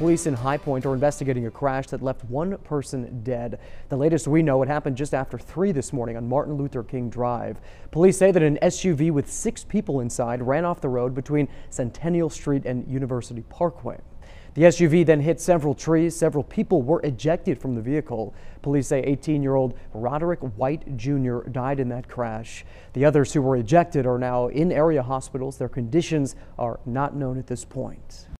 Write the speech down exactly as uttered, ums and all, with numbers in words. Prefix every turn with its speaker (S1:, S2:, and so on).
S1: police in High Point are investigating a crash that left one person dead. The latest we know, it happened just after three this morning on Martin Luther King Drive. Police say that an S U V with six people inside ran off the road between Centennial Street and University Parkway. The S U V then hit several trees. Several people were ejected from the vehicle. Police say eighteen-year-old Roderick White Junior died in that crash. The others who were ejected are now in area hospitals. Their conditions are not known at this point.